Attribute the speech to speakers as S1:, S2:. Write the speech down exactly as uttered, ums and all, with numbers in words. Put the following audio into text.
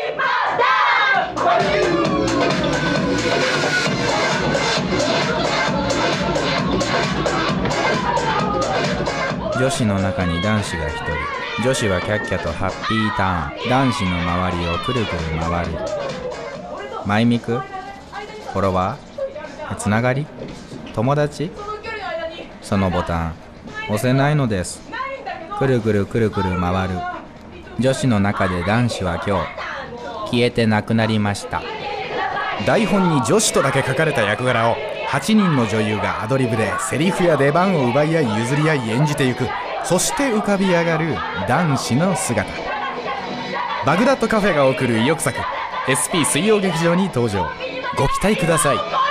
S1: 女子の中に男子が一人。女子はキャッキャとハッピーターン。男子の周りをくるくる回る。マイミク？フォロワー？つながり？友達？そのボタン押せないのです。くるくるくるくる回る。女子の中で男子は今日消えてなくなりました。
S2: 台本に女子とだけ書かれた役柄をはちにんの女優がアドリブでセリフや出番を奪い合い譲り合い演じていく。そして浮かび上がる男子の姿。バグダッドカフェが送る意欲作 エスピー 水曜劇場に登場。ご期待ください。